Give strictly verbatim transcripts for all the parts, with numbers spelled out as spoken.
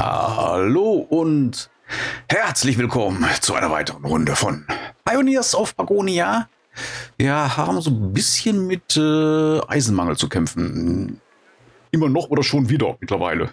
Hallo und herzlich willkommen zu einer weiteren Runde von Pioneers of Pagonia. Wir haben so ein bisschen mit äh, Eisenmangel zu kämpfen. Immer noch oder schon wieder mittlerweile.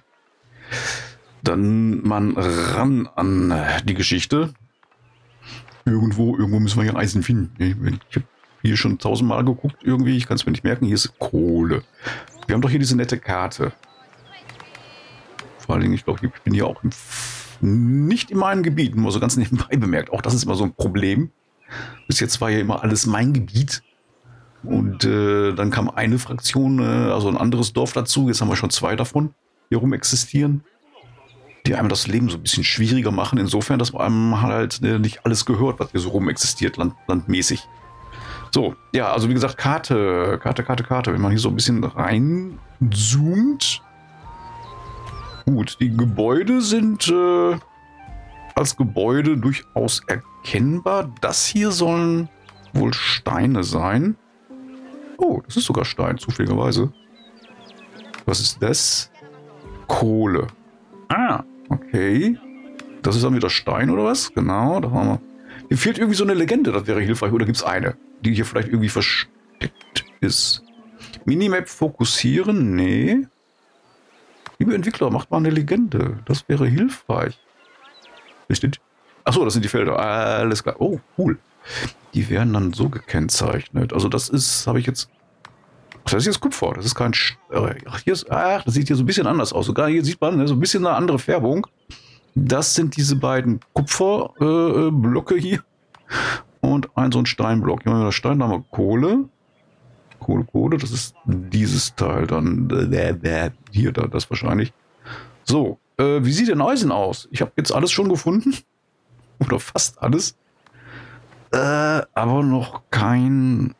Dann man ran an die Geschichte. Irgendwo, irgendwo müssen wir hier Eisen finden. Ich habe hier schon tausendmal geguckt irgendwie. Ich kann es mir nicht merken. Hier ist Kohle. Wir haben doch hier diese nette Karte. Vor allen Dingen, ich glaube, ich bin hier auch im, nicht in meinem Gebiet, nur so ganz nebenbei bemerkt. Auch das ist immer so ein Problem. Bis jetzt war ja immer alles mein Gebiet. Und äh, dann kam eine Fraktion, äh, also ein anderes Dorf dazu. Jetzt haben wir schon zwei davon, die rum existieren. Die einem das Leben so ein bisschen schwieriger machen. Insofern, dass man einem halt äh, nicht alles gehört, was hier so rum existiert, land, landmäßig. So, ja, also wie gesagt, Karte, Karte, Karte, Karte. Wenn man hier so ein bisschen reinzoomt. Gut, die Gebäude sind äh, als Gebäude durchaus erkennbar. Das hier sollen wohl Steine sein. Oh, das ist sogar Stein, zufälligerweise. Was ist das? Kohle. Ah, okay. Das ist dann wieder Stein oder was? Genau, da haben wir. Hier fehlt irgendwie so eine Legende, das wäre hilfreich. Oder gibt es eine, die hier vielleicht irgendwie versteckt ist? Minimap fokussieren? Nee. Liebe Entwickler, macht mal eine Legende. Das wäre hilfreich. Richtig? Achso, das sind die Felder. Alles klar. Oh, cool. Die werden dann so gekennzeichnet. Also das ist, habe ich jetzt... Das ist jetzt Kupfer. Das ist kein... Ach, hier ist, ach, das sieht hier so ein bisschen anders aus. Sogar hier sieht man ne, so ein bisschen eine andere Färbung. Das sind diese beiden Kupferblöcke äh, hier. Und ein so ein Steinblock. Hier haben wir das Stein, da haben wir Kohle. Kohle, Kohle, das ist dieses Teil dann. Hier, da, das wahrscheinlich. So, äh, wie sieht denn Eisen aus? Ich habe jetzt alles schon gefunden. Oder fast alles. Äh, aber noch kein...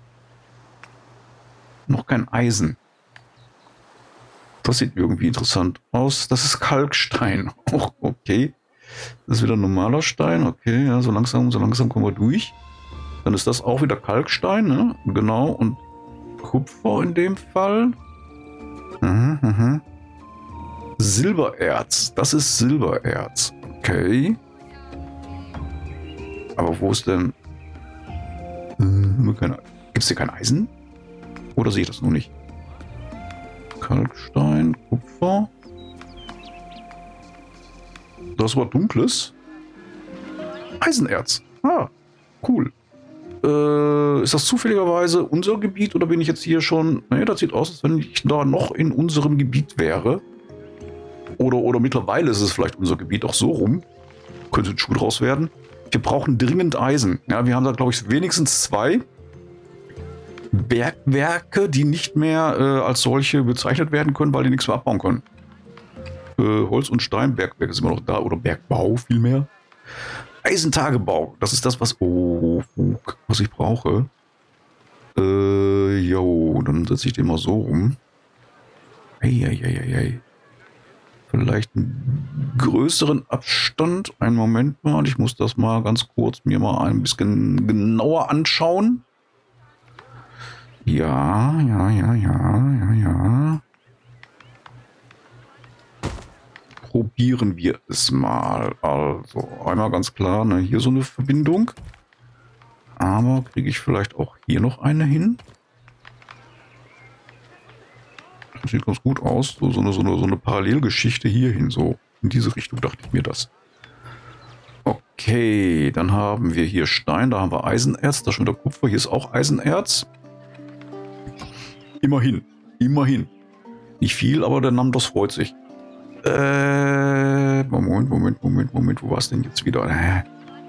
Noch kein Eisen. Das sieht irgendwie interessant aus. Das ist Kalkstein. Oh, okay. Das ist wieder ein normaler Stein. Okay, ja, so langsam, so langsam kommen wir durch. Dann ist das auch wieder Kalkstein, ne? Genau. Und Kupfer in dem Fall. Mhm, mhm. Silbererz. Das ist Silbererz. Okay. Aber wo ist denn... Hm, gibt es hier kein Eisen? Oder sehe ich das nur nicht? Kalkstein, Kupfer. Das war dunkles. Eisenerz. Ah, cool. Äh, ist das zufälligerweise unser Gebiet oder bin ich jetzt hier schon... Naja, das sieht aus, als wenn ich da noch in unserem Gebiet wäre. Oder, oder mittlerweile ist es vielleicht unser Gebiet auch so rum. Könnte ein Schuh draus werden. Wir brauchen dringend Eisen. Ja, wir haben da, glaube ich, wenigstens zwei Bergwerke, die nicht mehr äh, als solche bezeichnet werden können, weil die nichts mehr abbauen können. Äh, Holz- und Steinbergwerke sind immer noch da. Oder Bergbau vielmehr. Eisentagebau, das ist das, was, oh, was ich brauche. Äh, jo, dann setze ich den mal so rum. Eieieiei. Vielleicht einen größeren Abstand. Einen Moment mal, ich muss das mal ganz kurz mir mal ein bisschen genauer anschauen. Ja, ja, ja, ja, ja, ja. Probieren wir es mal. Also einmal ganz klar, ne, hier so eine Verbindung. Aber kriege ich vielleicht auch hier noch eine hin? Das sieht ganz gut aus. So, so, eine, so, eine, so eine Parallelgeschichte hierhin. So in diese Richtung dachte ich mir das. Okay, dann haben wir hier Stein. Da haben wir Eisenerz. Da ist schon wieder Kupfer. Hier ist auch Eisenerz. Immerhin. Immerhin. Nicht viel, aber der Namdos freut sich. Äh, Moment, Moment, Moment, Moment, wo war es denn jetzt wieder? Äh,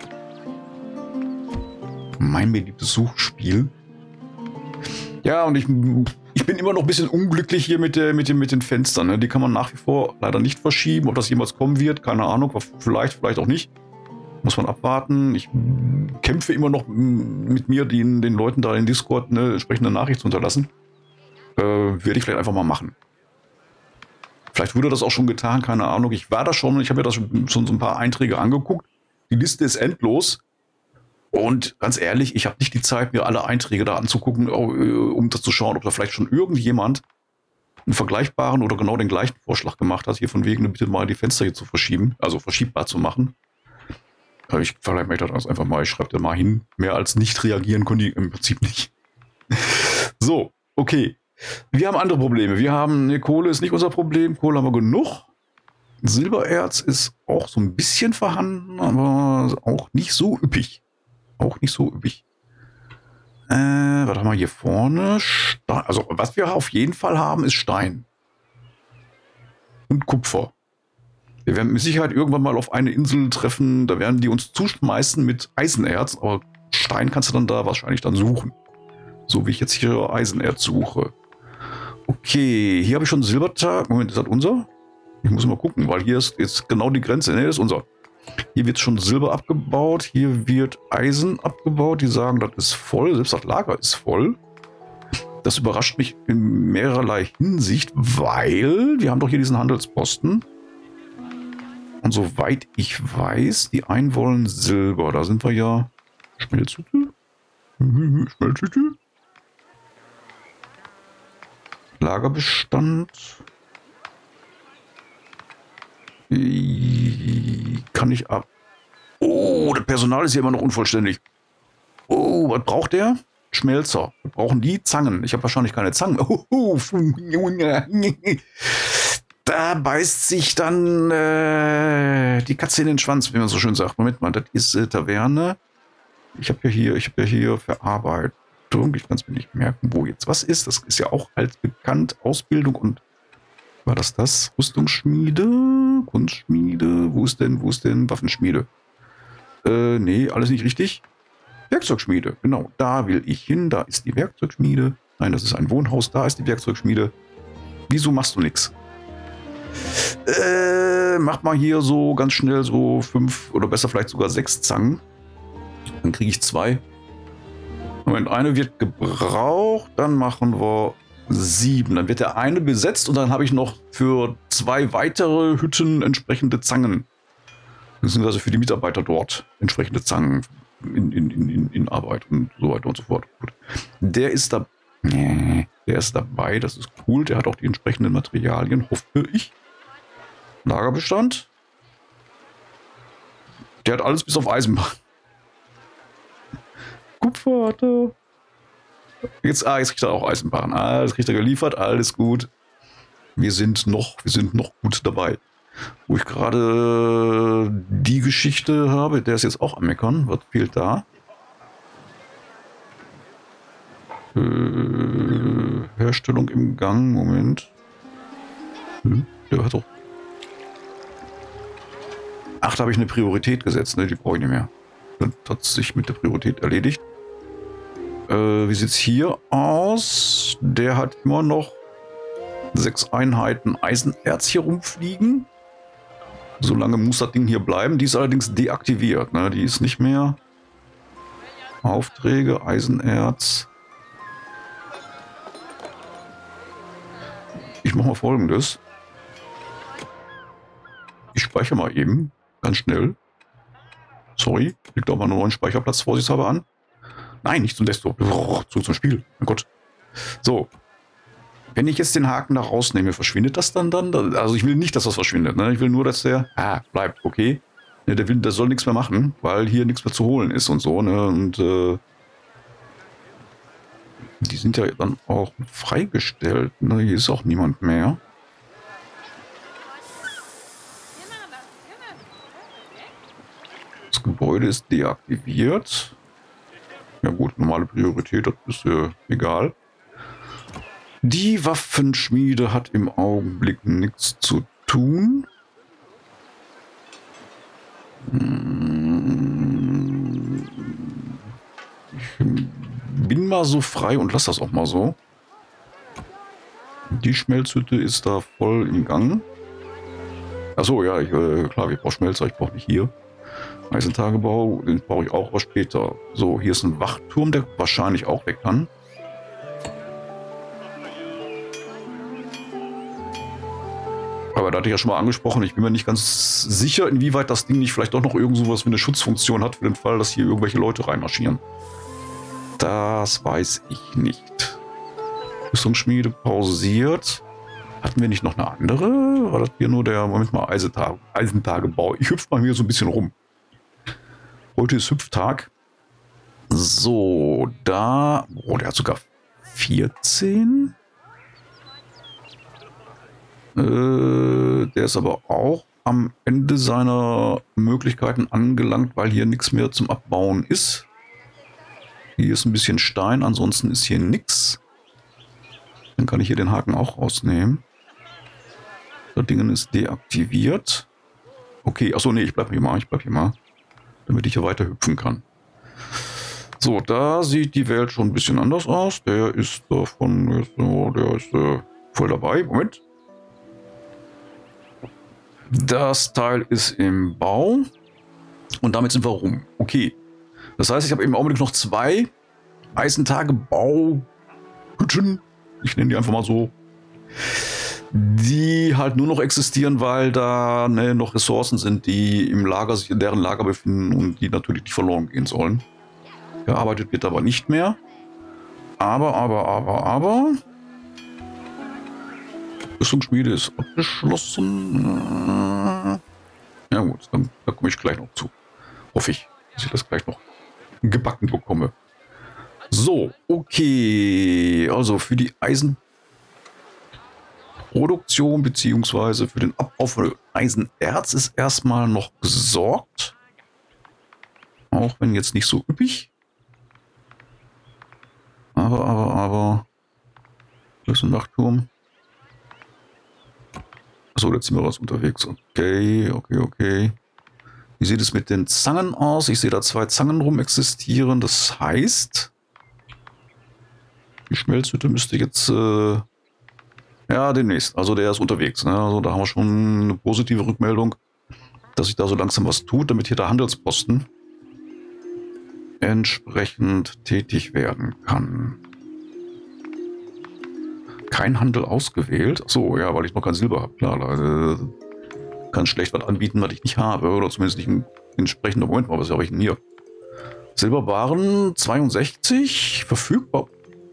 mein beliebtes Suchspiel. Ja, und ich, ich bin immer noch ein bisschen unglücklich hier mit, der, mit, den, mit den Fenstern. Ne? Die kann man nach wie vor leider nicht verschieben. Ob das jemals kommen wird, keine Ahnung. Vielleicht, vielleicht auch nicht. Muss man abwarten. Ich kämpfe immer noch mit mir, den, den Leuten da in Discord eine entsprechende Nachricht zu hinterlassen. Äh, werde ich vielleicht einfach mal machen. Vielleicht wurde das auch schon getan, keine Ahnung. Ich war da schon, ich habe mir das schon, schon so ein paar Einträge angeguckt. Die Liste ist endlos. Und ganz ehrlich, ich habe nicht die Zeit, mir alle Einträge da anzugucken, um das zu schauen, ob da vielleicht schon irgendjemand einen vergleichbaren oder genau den gleichen Vorschlag gemacht hat, hier von wegen, bitte mal die Fenster hier zu verschieben, also verschiebbar zu machen. Aber ich vielleicht mache ich das einfach mal, ich schreibe da mal hin. Mehr als nicht reagieren können die im Prinzip nicht. So, okay. Wir haben andere Probleme. Wir haben, ne, Kohle ist nicht unser Problem, Kohle haben wir genug. Silbererz ist auch so ein bisschen vorhanden, aber auch nicht so üppig. Auch nicht so üppig. Äh, was haben wir hier vorne? Stein. Also, was wir auf jeden Fall haben, ist Stein. Und Kupfer. Wir werden mit Sicherheit irgendwann mal auf eine Insel treffen, da werden die uns zuschmeißen mit Eisenerz, aber Stein kannst du dann da wahrscheinlich dann suchen. So wie ich jetzt hier Eisenerz suche. Okay, hier habe ich schon Silbertag. Moment, ist das unser? Ich muss mal gucken, weil hier ist jetzt genau die Grenze. Ne, das ist unser. Hier wird schon Silber abgebaut, hier wird Eisen abgebaut. Die sagen, das ist voll, selbst das Lager ist voll. Das überrascht mich in mehrerlei Hinsicht, weil wir haben doch hier diesen Handelsposten. Und soweit ich weiß, die einen wollen Silber. Da sind wir ja... Schmelzhütte? Schmelzhütte? Lagerbestand. Kann ich ab... Oh, das Personal ist hier immer noch unvollständig. Oh, was braucht der? Schmelzer. Wir brauchen die Zangen. Ich habe wahrscheinlich keine Zangen. Oh, oh. Da beißt sich dann äh, die Katze in den Schwanz, wie man so schön sagt. Moment mal, das ist äh, Taverne. Ich habe ja hier, ich habe ja hier Verarbeitung. Ich kann es mir nicht merken, wo jetzt was ist. Das ist ja auch als bekannt. Ausbildung und war das das? Rüstungsschmiede, Kunstschmiede. Wo ist denn, wo ist denn Waffenschmiede? Äh, nee, alles nicht richtig. Werkzeugschmiede, genau. Da will ich hin. Da ist die Werkzeugschmiede. Nein, das ist ein Wohnhaus. Da ist die Werkzeugschmiede. Wieso machst du nichts? Äh, mach mal hier so ganz schnell so fünf oder besser vielleicht sogar sechs Zangen. Dann kriege ich zwei. Moment, eine wird gebraucht. Dann machen wir sieben. Dann wird der eine besetzt und dann habe ich noch für zwei weitere Hütten entsprechende Zangen. Beziehungsweise für die Mitarbeiter dort entsprechende Zangen in, in, in, in Arbeit und so weiter und so fort. Gut. Der ist da. Nee, der ist dabei. Das ist cool. Der hat auch die entsprechenden Materialien, hoffe ich. Lagerbestand. Der hat alles bis auf Eisenbahn. Kupfer hat er. Jetzt, ah, jetzt kriegt er auch Eisenbahn. Ah, das kriegt er geliefert. Alles gut. Wir sind noch, wir sind noch gut dabei. Wo ich gerade die Geschichte habe, der ist jetzt auch am Meckern. Was fehlt da? Äh, Herstellung im Gang. Moment. Hm, der hat doch. Ach, da habe ich eine Priorität gesetzt, ne? Die brauche ich nicht mehr. Das hat sich mit der Priorität erledigt. Äh, wie sieht es hier aus? Der hat immer noch sechs Einheiten Eisenerz hier rumfliegen. Solange muss das Ding hier bleiben. Die ist allerdings deaktiviert, ne? Die ist nicht mehr. Aufträge, Eisenerz. Ich mache mal Folgendes. Ich speichere mal eben. Ganz schnell. Sorry, liegt auch mal einen neuen Speicherplatz vorsichtshalber an. Nein, nicht zum Desktop. Oh, zu zum Spiel. Mein Gott. So. Wenn ich jetzt den Haken da rausnehme, verschwindet das dann dann? Also ich will nicht, dass das verschwindet. Ne? Ich will nur, dass der... Ah, bleibt. Okay. Ja, der, will, der soll nichts mehr machen, weil hier nichts mehr zu holen ist und so. Ne? Und äh, die sind ja dann auch freigestellt. Ne? Hier ist auch niemand mehr. Das Gebäude ist deaktiviert. Ja gut, normale Priorität, das ist äh, egal. Die Waffenschmiede hat im Augenblick nichts zu tun. Ich bin mal so frei und lasse das auch mal so. Die Schmelzhütte ist da voll im Gang. Achso, ja, ich, äh, klar, ich brauche Schmelzer, ich brauche nicht hier. Eisentagebau, den brauche ich auch aber später. So, hier ist ein Wachturm, der wahrscheinlich auch weg kann. Aber da hatte ich ja schon mal angesprochen, ich bin mir nicht ganz sicher, inwieweit das Ding nicht vielleicht auch noch irgend sowas wie eine Schutzfunktion hat für den Fall, dass hier irgendwelche Leute reinmarschieren. Das weiß ich nicht. Rüstungsschmiede pausiert. Hatten wir nicht noch eine andere? War das hier nur der, Moment mal, Eisentage, Eisentagebau? Ich hüpfe mal hier so ein bisschen rum. Heute ist Hüpftag. So, da... Oh, der hat sogar vierzehn. Äh, der ist aber auch am Ende seiner Möglichkeiten angelangt, weil hier nichts mehr zum Abbauen ist. Hier ist ein bisschen Stein, ansonsten ist hier nichts. Dann kann ich hier den Haken auch rausnehmen. Das Ding ist deaktiviert. Okay, achso, nee, ich bleib hier mal, ich bleib hier mal. Damit ich hier weiter hüpfen kann. So, da sieht die Welt schon ein bisschen anders aus. Der ist davon, der ist äh, voll dabei. Moment. Das Teil ist im Bau. Und damit sind wir rum. Okay. Das heißt, ich habe im Augenblick noch zwei Eisentagebau-Hütten. Ich nenne die einfach mal so. Die halt nur noch existieren, weil da ne, noch Ressourcen sind, die im Lager sich in deren Lager befinden und die natürlich nicht verloren gehen sollen. Gearbeitet wird aber nicht mehr. Aber, aber, aber, aber. Rüstungsschmiede ist abgeschlossen. Ja gut, dann, da komme ich gleich noch zu. Hoffe ich, dass ich das gleich noch gebacken bekomme. So, okay. Also für die Eisenproduktion beziehungsweise für den Abbau von Eisenerz ist erstmal noch gesorgt. Auch wenn jetzt nicht so üppig. Aber, aber, aber. Das ist ein Wachturm. Achso, jetzt sind wir was unterwegs. Okay, okay, okay. Wie sieht es mit den Zangen aus? Ich sehe da zwei Zangen rum existieren. Das heißt, die Schmelzhütte müsste jetzt, äh, ja, demnächst. Also der ist unterwegs. Ne? Also da haben wir schon eine positive Rückmeldung, dass sich da so langsam was tut, damit hier der Handelsposten entsprechend tätig werden kann. Kein Handel ausgewählt. Achso, ja, weil ich noch kein Silber habe. Klar, da kann schlecht was anbieten, was ich nicht habe. Oder zumindest nicht ein entsprechender Moment. Aber was habe ich denn hier? Silberwaren zweiundsechzig. Verfügbar.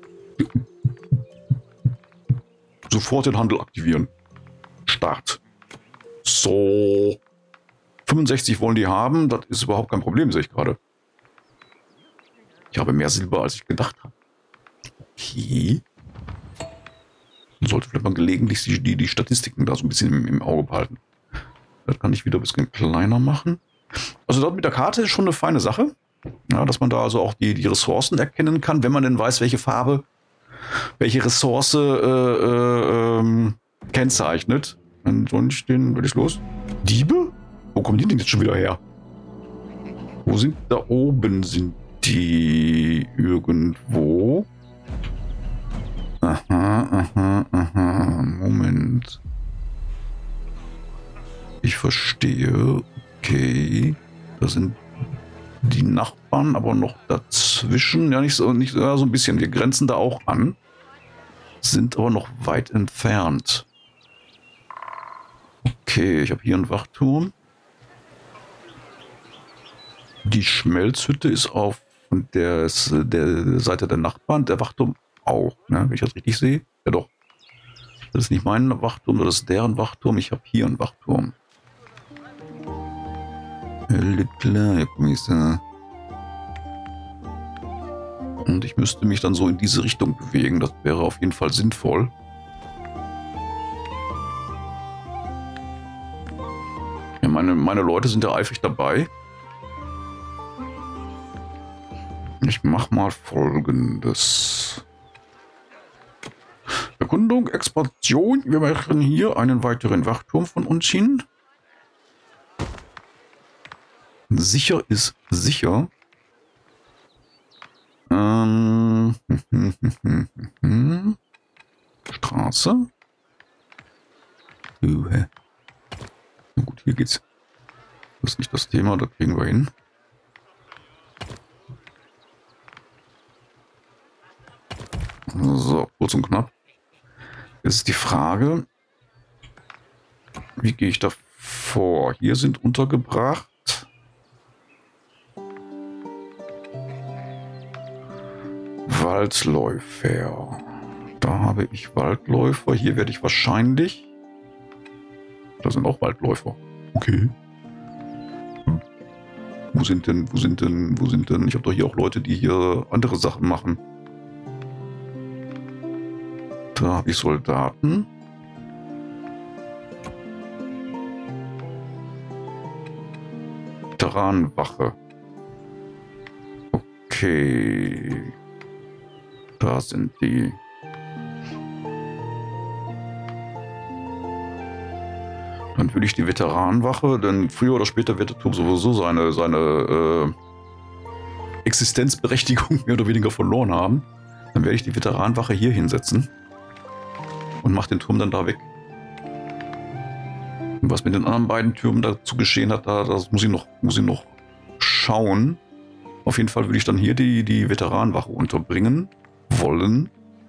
Sofort den Handel aktivieren. Start. So. fünfundsechzig wollen die haben. Das ist überhaupt kein Problem, sehe ich gerade. Ich habe mehr Silber, als ich gedacht habe. Okay. Man sollte vielleicht mal gelegentlich die, die, die Statistiken da so ein bisschen im, im Auge behalten. Das kann ich wieder ein bisschen kleiner machen. Also dort mit der Karte ist schon eine feine Sache. Ja, dass man da also auch die, die Ressourcen erkennen kann, wenn man denn weiß, welche Farbe, welche Ressource äh, äh, ähm, kennzeichnet. Dann soll ich den, will ich los? Diebe? Wo kommen die denn jetzt schon wieder her? Wo sind, da oben sind die irgendwo? Aha, aha, aha. Moment. Ich verstehe. Okay. Da sind die Nachbarn, aber noch dazwischen. Ja, nicht so, nicht ja, so ein bisschen. Wir grenzen da auch an. Sind aber noch weit entfernt. Okay, ich habe hier einen Wachturm. Die Schmelzhütte ist auf der, der Seite der Nachbarn. Der Wachturm auch, ne? Wenn ich das richtig sehe. Ja doch. Das ist nicht mein Wachturm, das ist deren Wachturm. Ich habe hier einen Wachturm. Alles klar, Kommissar. Und ich müsste mich dann so in diese Richtung bewegen. Das wäre auf jeden Fall sinnvoll. Ja, meine, meine Leute sind ja eifrig dabei. Ich mache mal Folgendes. Erkundung, Expansion. Wir machen hier einen weiteren Wachturm von uns hin. Sicher ist sicher. Ähm, Straße. Uh, na gut, hier geht's. Das ist nicht das Thema, da kriegen wir hin. So, kurz und knapp. Jetzt ist die Frage, wie gehe ich da vor? Hier sind untergebracht Waldläufer. Da habe ich Waldläufer. Hier werde ich wahrscheinlich... Da sind auch Waldläufer. Okay. Hm. Wo sind denn, wo sind denn, wo sind denn... Ich habe doch hier auch Leute, die hier andere Sachen machen. Da habe ich Soldaten. Veteranenwache. Okay. Da sind die. Dann würde ich die Veteranenwache, denn früher oder später wird der Turm sowieso seine, seine äh, Existenzberechtigung mehr oder weniger verloren haben. Dann werde ich die Veteranenwache hier hinsetzen und mache den Turm dann da weg. Und was mit den anderen beiden Türmen dazu geschehen hat, da, das muss ich noch, muss ich noch schauen. Auf jeden Fall würde ich dann hier die, die Veteranenwache unterbringen wollen.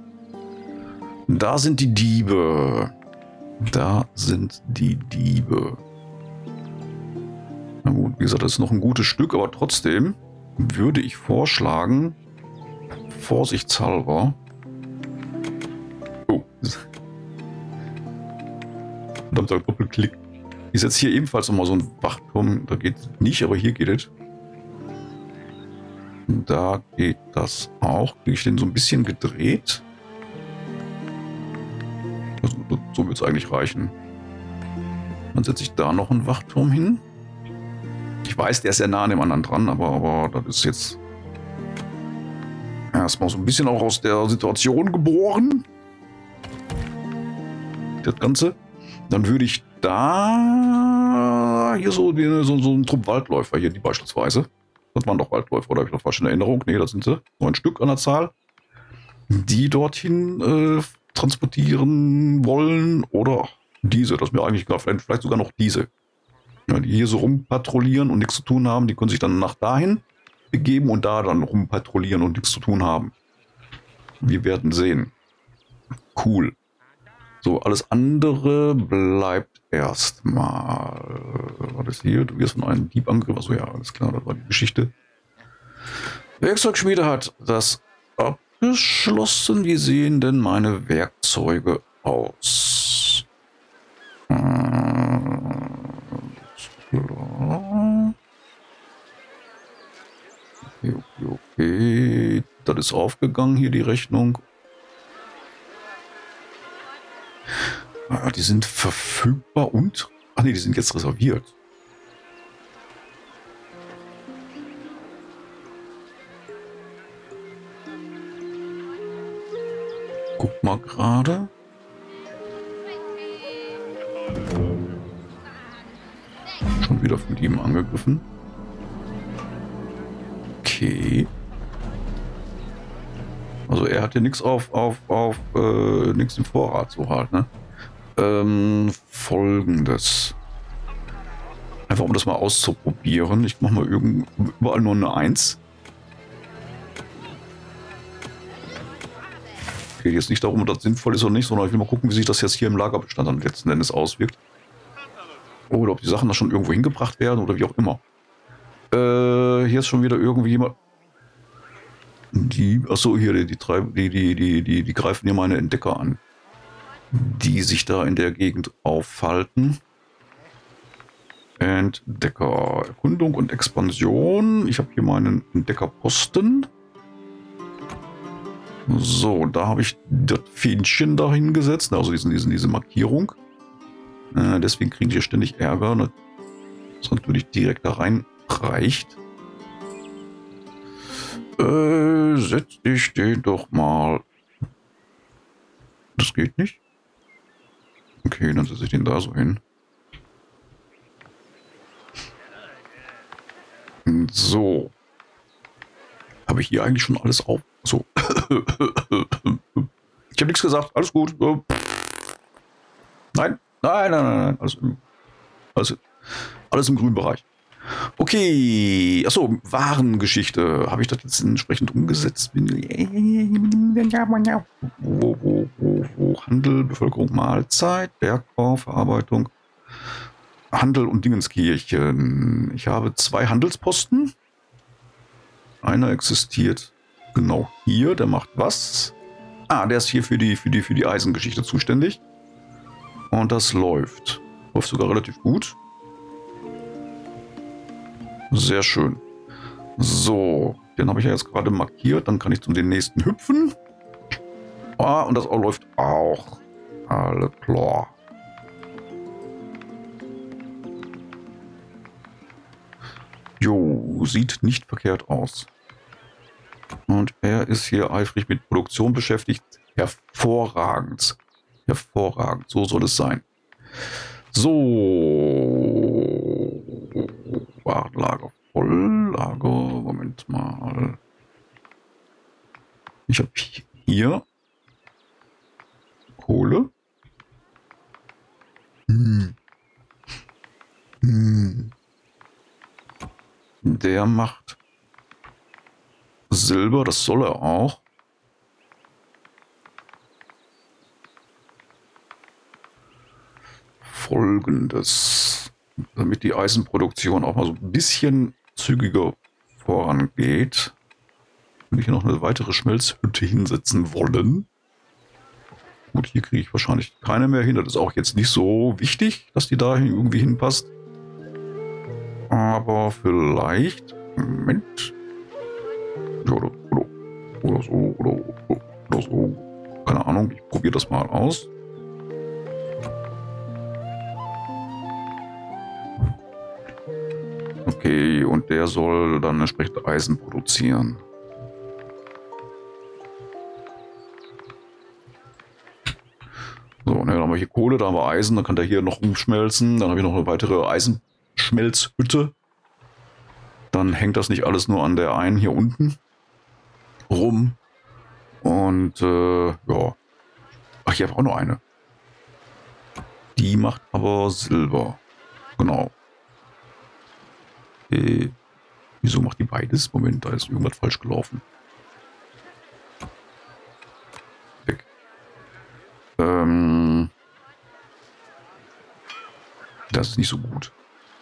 Da sind die Diebe. Da sind die Diebe. Na gut, wie gesagt, das ist noch ein gutes Stück, aber trotzdem würde ich vorschlagen, vorsichtshalber. Oh. Verdammter Doppelklick. Ich setze hier ebenfalls nochmal so einen Wachturm. Da geht es nicht, aber hier geht es. Da geht das auch. Kriege ich den so ein bisschen gedreht? Also, so wird es eigentlich reichen. Dann setze ich da noch einen Wachturm hin. Ich weiß, der ist sehr nah an dem anderen dran, aber, aber das ist jetzt erstmal so ein bisschen auch aus der Situation geboren. Das Ganze. Dann würde ich da hier so, so, so einen Trupp Waldläufer hier, die beispielsweise. Das waren doch Waldläufer, oder habe ich noch falsch in Erinnerung? Nee, das sind sie. Neun Stück an der Zahl. Die dorthin äh, transportieren wollen. Oder diese, das ist mir eigentlich klar. Vielleicht, vielleicht sogar noch diese. Ja, die hier so rumpatrouillieren und nichts zu tun haben. Die können sich dann nach dahin begeben und da dann rumpatrouillieren und nichts zu tun haben. Wir werden sehen. Cool. So, alles andere bleibt erstmal. Was ist hier? Du wirst von einem Dieb angegriffen. Achso, ja, alles klar, das war die Geschichte. Werkzeugschmiede hat das abgeschlossen. Wie sehen denn meine Werkzeuge aus? Okay, okay, okay. Das ist aufgegangen hier, die Rechnung. Ah, die sind verfügbar und... Ach nee, die sind jetzt reserviert. Guck mal gerade. Schon wieder von ihm angegriffen. Okay. Also er hat hier nichts auf, auf, auf, äh, nichts im Vorrat so halt, ne? Ähm, folgendes. Einfach um das mal auszuprobieren. Ich mache mal irgend, überall nur eine eins. Geht jetzt nicht darum, ob das sinnvoll ist oder nicht, sondern ich will mal gucken, wie sich das jetzt hier im Lagerbestand dann letzten Endes auswirkt. Oder ob die Sachen da schon irgendwo hingebracht werden oder wie auch immer. Äh, hier ist schon wieder irgendwie jemand. Die, achso, hier, die, die, die, die, die, die, die greifen hier meine Entdecker an, die sich da in der Gegend aufhalten. Entdecker, Erkundung und Expansion. Ich habe hier meinen Entdeckerposten. So, da habe ich das Fähnchen dahin gesetzt, also diesen, diesen, diese Markierung. Äh, deswegen kriegen die hier ständig Ärger. Das natürlich direkt da rein reicht. Äh, setz ich den doch mal. Das geht nicht. Okay, dann setze ich den da so hin. So. Habe ich hier eigentlich schon alles auf? So. Ich habe nichts gesagt. Alles gut. Nein, nein, nein, nein. Alles, alles, alles im grünen Bereich. Okay. Achso, Warengeschichte. Habe ich das jetzt entsprechend umgesetzt? Wo, wo, wo, wo? Handel, Bevölkerung, Mahlzeit, Bergbau, Verarbeitung, Handel und Dingenskirchen. Ich habe zwei Handelsposten. Einer existiert genau hier. Der macht was? Ah, der ist hier für die, für die, für die Eisengeschichte zuständig. Und das läuft. Läuft sogar relativ gut. Sehr schön. So, den habe ich ja jetzt gerade markiert. Dann kann ich zum den nächsten hüpfen. Ah, und das auch läuft auch. Alles klar. Jo, sieht nicht verkehrt aus. Und er ist hier eifrig mit Produktion beschäftigt. Hervorragend. Hervorragend. So soll es sein. So. Warenlager voll. Lager. Moment mal. Ich habe hier Kohle. Hm. Hm. Der macht Silber, das soll er auch. Folgendes, damit die Eisenproduktion auch mal so ein bisschen zügiger vorangeht, würde ich hier noch eine weitere Schmelzhütte hinsetzen wollen. Gut, hier kriege ich wahrscheinlich keine mehr hin. Das ist auch jetzt nicht so wichtig, dass die da irgendwie hinpasst. Aber vielleicht, Moment, oder, oder, oder so, oder, oder so, keine Ahnung, ich probiere das mal aus. Okay, und der soll dann entsprechend Eisen produzieren. So, ne, dann haben wir hier Kohle, da haben wir Eisen, dann kann der hier noch umschmelzen. Dann habe ich noch eine weitere Eisenschmelzhütte. Dann hängt das nicht alles nur an der einen hier unten rum. Und äh, ja. Ach, hier habe ich auch noch eine. Die macht aber Silber. Genau. Äh, wieso macht die beides? Moment, da ist irgendwas falsch gelaufen. Weg. Ähm, das ist nicht so gut.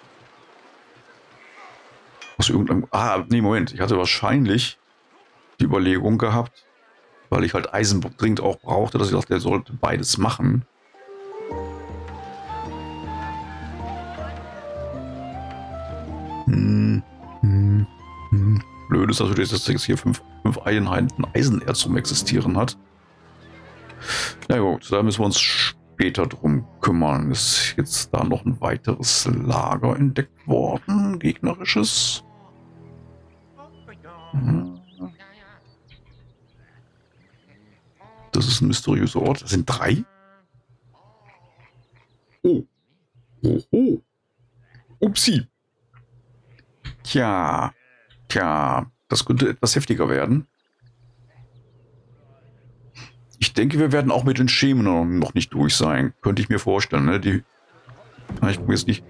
Aus irgendeinem. Ah, nee, Moment. Ich hatte wahrscheinlich die Überlegung gehabt, weil ich halt Eisen dringend auch brauchte, dass ich dachte, der sollte beides machen. Hm, hm, hm. Blöd ist natürlich, dass jetzt hier fünf, fünf Einheiten Eisenerz zum Existieren hat. Na gut, da müssen wir uns später drum kümmern. Ist jetzt da noch ein weiteres Lager entdeckt worden, gegnerisches. Das ist ein mysteriöser Ort. Das sind drei. Oh. Oh, oh. Upsi. Tja. Tja. Das könnte etwas heftiger werden. Ich denke, wir werden auch mit den Schemen noch nicht durch sein. Könnte ich mir vorstellen. Ne? Die. Ich gucke jetzt nicht.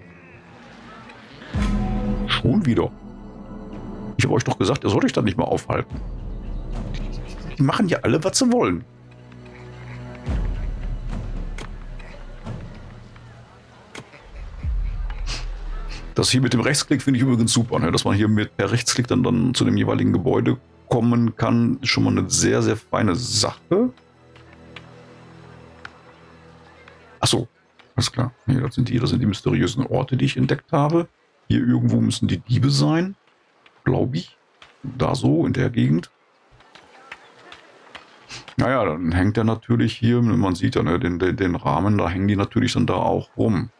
Schon wieder. Ich habe euch doch gesagt, ihr sollt euch da nicht mehr aufhalten. Die machen ja alle, was sie wollen. Das hier mit dem Rechtsklick finde ich übrigens super, ne? Dass man hier mit per Rechtsklick dann, dann zu dem jeweiligen Gebäude kommen kann, ist schon mal eine sehr, sehr feine Sache. Achso, alles klar. Hier, das sind die, das sind die mysteriösen Orte, die ich entdeckt habe. Hier irgendwo müssen die Diebe sein. Glaube ich. Da so, in der Gegend. Naja, dann hängt er natürlich hier, man sieht ja ne, den, den, den Rahmen, da hängen die natürlich dann da auch rum.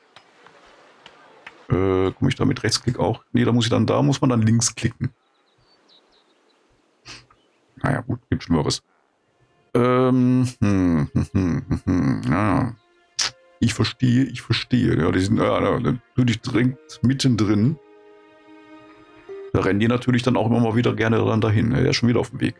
Äh, komme ich da mit Rechtsklick auch? Nee, da muss ich dann, da muss man dann links klicken. Naja, gut, gibt Schlimmeres. Ähm, hm, hm, hm, hm, hm, ja. Ich verstehe, ich verstehe. Ja, die sind ja, natürlich direkt mittendrin. Da rennen die natürlich dann auch immer mal wieder gerne dann dahin. Er ist schon wieder auf dem Weg.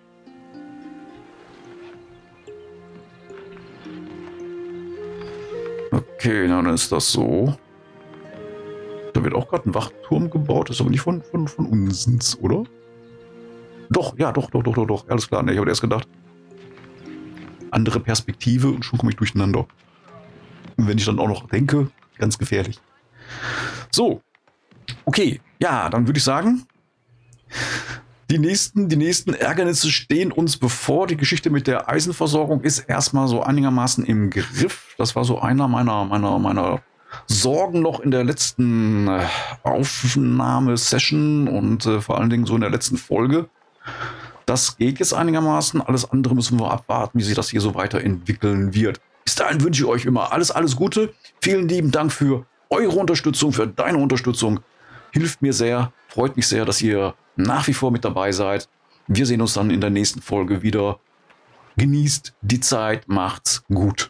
Okay, dann ist das so. Da wird auch gerade ein Wachturm gebaut. Das ist aber nicht von, von, von uns, oder? Doch, ja, doch, doch, doch, doch, doch. Alles klar. Ne, ich habe erst gedacht, andere Perspektive und schon komme ich durcheinander. Und wenn ich dann auch noch denke, ganz gefährlich. So. Okay. Ja, dann würde ich sagen, Die nächsten, die nächsten Ärgernisse stehen uns bevor. Die Geschichte mit der Eisenversorgung ist erstmal so einigermaßen im Griff. Das war so einer meiner, meiner, meiner Sorgen noch in der letzten äh, Aufnahmesession und äh, vor allen Dingen so in der letzten Folge. Das geht jetzt einigermaßen. Alles andere müssen wir abwarten, wie sich das hier so weiterentwickeln wird. Bis dahin wünsche ich euch immer alles, alles Gute. Vielen lieben Dank für eure Unterstützung, für deine Unterstützung. Hilft mir sehr, freut mich sehr, dass ihr nach wie vor mit dabei seid. Wir sehen uns dann in der nächsten Folge wieder. Genießt die Zeit, macht's gut.